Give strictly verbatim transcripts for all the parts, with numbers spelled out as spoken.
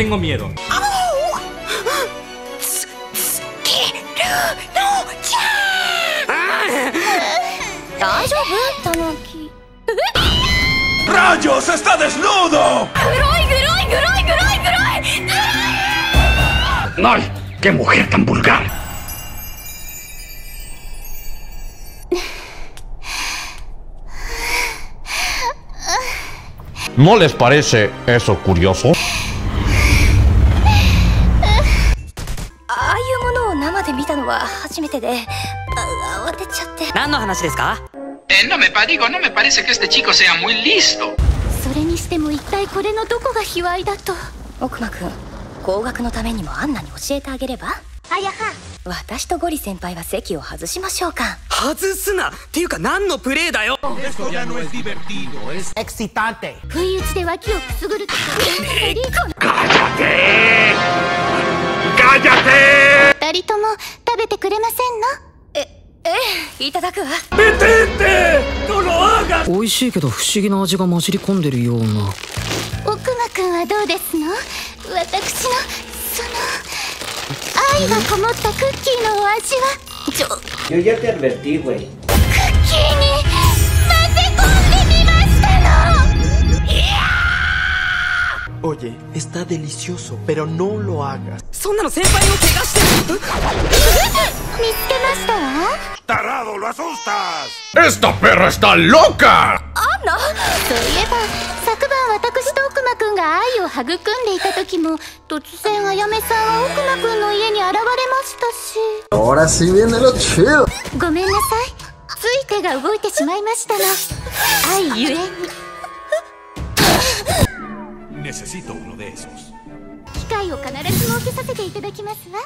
tengo miedo. ¡Rayos! ¡Está desnudo! ¡Ay! ¡Qué mujer tan vulgar! ¿No les parece eso curioso? ああいうものを生で見たのは初めてで、あ慌てちゃって。何の話ですか? Eh, no me digo, no me parece que este chico sea muy listo. それにしても一体これのどこが卑猥だと。奥間くん、工学のためにもアンナに教えてあげれば。あやは。私とゴリ先輩は席を外しましょうか。 外すなっていうか何のプレーだよ。 不意打ちで脇をくすぐるとか。二人とも食べてくれませんの？え、ええ、いただくわ。 美味しいけど不思議な味が混じり込んでるような。 奥間くんはどうですの？私のその愛がこもったクッキーのお味は。ちょ、 Yo ya te advertí, güey. クッキーに混ぜ込んでみましたの。いやー。 Oye, está delicioso, pero no lo hagas. そんなの先輩を怪我してる。 見つけましたわ。 ¡Tarado, lo asustas! ¡Esta perra está loca! アンナ、そういえば昨晩私と奥間くんが愛を育んでいた時も突然あやめさんは奥間くんの家に現れましたし。 Ahora sí viene lo chido. ごめんなさい、つい手が動いてしまいましたの。愛ゆえに。 Necesito uno de esos. 機会を必ず設けさせていただきますわ。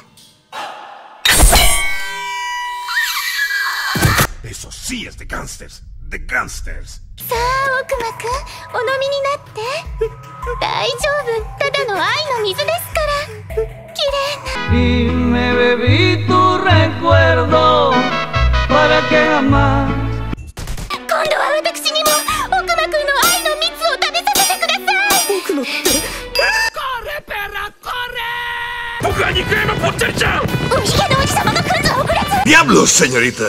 Eso sí es de gangsters. De gangsters. さあ奥間くん、お飲みになって。大丈夫、ただの愛の水ですから。綺麗な。 Y me bebí tu recuerdo para que jamás. 今度は私にも奥間くんの愛の蜜を食べさせてください。 僕のって。 ¡Corre, perra, corre! ¡僕は肉へのぽっちゃりちゃん! おひげのおじさまが来んぞ遅れず。 ¡Diablos, señorita!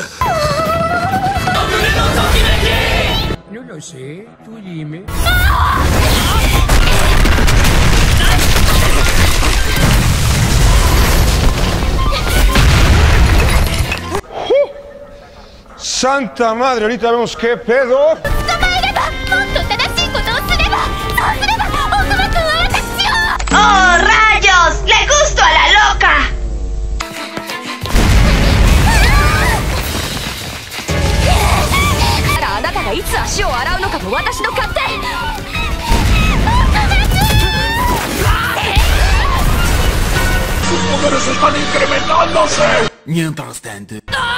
Yo lo sé, tú dime. ¡Santa madre! Ahorita vemos qué pedo. 捕まえれば、もっと正しいことをすれば、そうすれば奥間くんは私を。 ¡Oh, rayos! ¡Le gusto a la loca! あなたがいつ足を洗うのかも私の勝手。 ¡Sus poderes están incrementándose! Mientras tanto.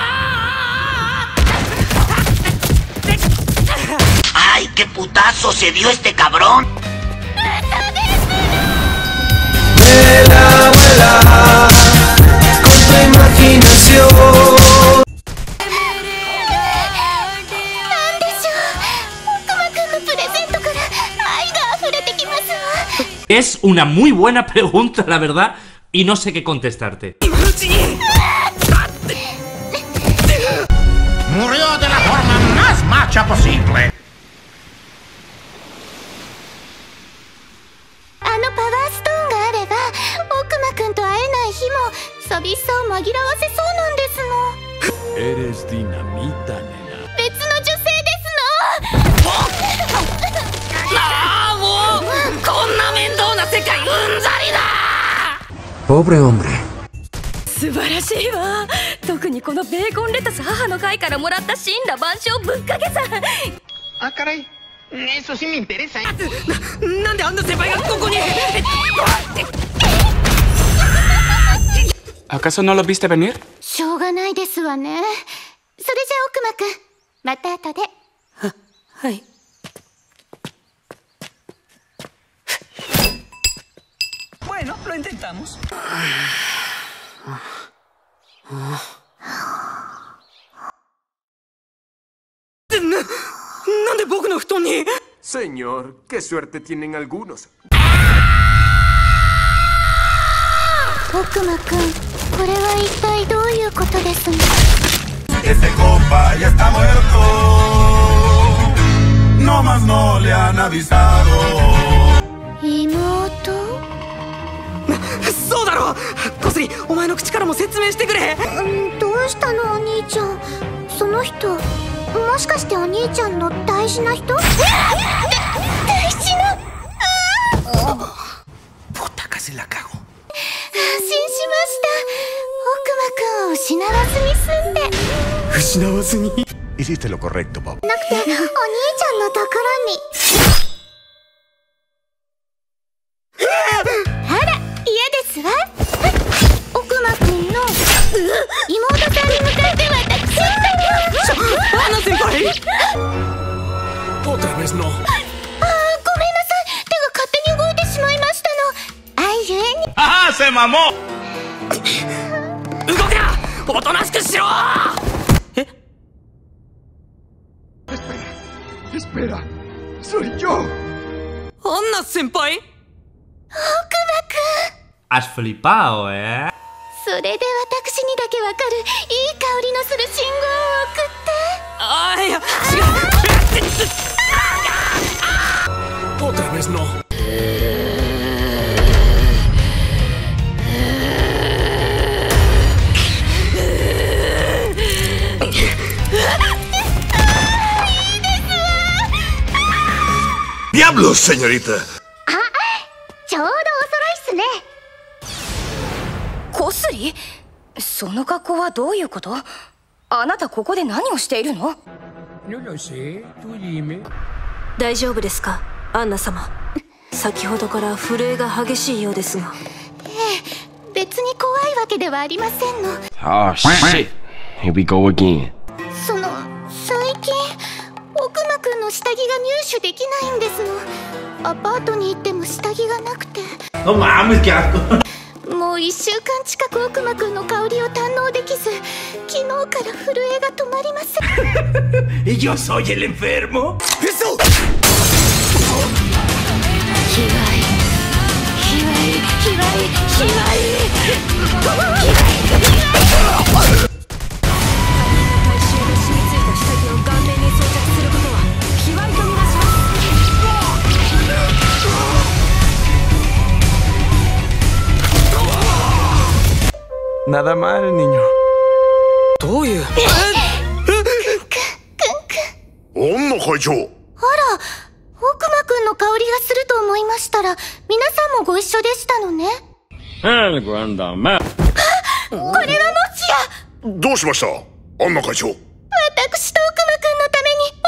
¡Ay, qué putazo se dio este cabrón! Vuela, vuela, con tu imaginación. Es una muy buena pregunta, la verdad, y no sé qué contestarte. Murió de la forma más macha posible. あのパワーストーンがあれば奥間くんと会えない日も寂しさを紛らわせそうなんですの。 Eres dinamita, nena. 別の女性ですの。 ああもうこんな面倒な世界うんざりだ。 Pobre hombre. 素晴らしいわ。特にこのベーコンレタス母の会からもらった死んだ万象ぶっかけさん。 Ah, caray. Eso sí me interesa. な、なんであんな先輩がここに。 ¿Acaso no lo viste venir? しょうがないですわね。それじゃあ奥間くん、また後で。 は、はい。 Bueno, lo intentamos. な、なんで僕の布団。 Señor, qué suerte tienen algunos. 奥間くん、これは一体どういうことですの？妹？ そうだろ。小杉、お前の口からも説明してくれ。 うん、どうしたのお兄ちゃん。その人、もしかしてお兄ちゃんの大事な人？大事な？ Puta, casi la cago。 安心しました。奥間くんを失わずに済んで。 失わずに。 Hiciste lo correcto, Pop。 なくて、お兄ちゃんのところに。あら、嫌ですわ。奥間くんの妹さんに向かって私が。 アナ先輩。 Otra vez no。 あー、ごめんなさい。手が勝手に動いてしまいましたの。愛ゆえに。 ああ、se mamó。 動くな。おとなしくしろ。え ？Espera, soy yo。 アンナ先輩？ 奥間くん。 Has flipado, ¿eh? それで私にだけわかるいい香りのする信号を送って。 ああ、いや、違う。 Otra vez no。 Diablos, señorita。 ちょうどお揃いっすね。 コスリ？その格好はどういうこと？あなたここで何をしているの？ 大丈夫ですか、アンナ様。先ほどから震えが激しいようですが。 ええ、別に怖いわけではありませんの。 Ah, shit. Here we go again。 その、最近奥間くんの下着が入手できないんですの。アパートに行っても下着がなくて。 No mames, qué asco。 もう一週間近く奥間くんの香りを堪能できず、昨日から震えが止まりません。 ¿Y yo soy el enfermo? ¡Eso! ひわい、ひわい、ひわい、ひわい。 体臭が染みついた下着を顔面に装着することは卑猥とみなします。 Nada mal, niño。 どういう？ 恩の会長。 あら、奥間くんの香りがすると思いましたら、皆さんもご一緒でしたのね。 El grande man。 これはもしや。 どうしました、アンナ会長。 私と奥間くんのために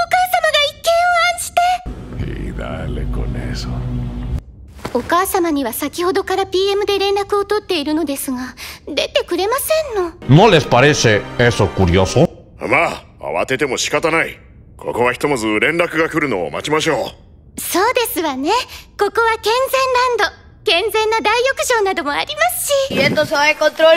お母様が一計を案じて。 Y dale con eso。 お母様には先ほどから ピーエム で連絡を取っているのですが、出てくれませんの。 ¿No les parece eso curioso？まあ、慌てても仕方ない。ここはひとまず連絡が来るのを待ちましょう。 そうですわね。ここは健全ランド。健全な大浴場などもありますし。 Y esto se va a controlar。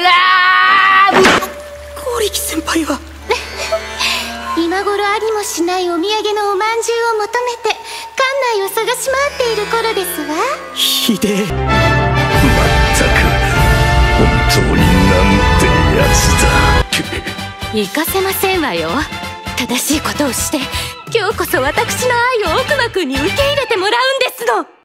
ゴリキ先輩は今頃ありもしないお土産のおまんじゅうを求めて館内を探し回っている頃ですわ。 ひでえ。 まったく本当になんてやつだ。 行かせませんわよ。正しいことをして今日こそ私の愛を奥間くんに受け入れてもらうんですの。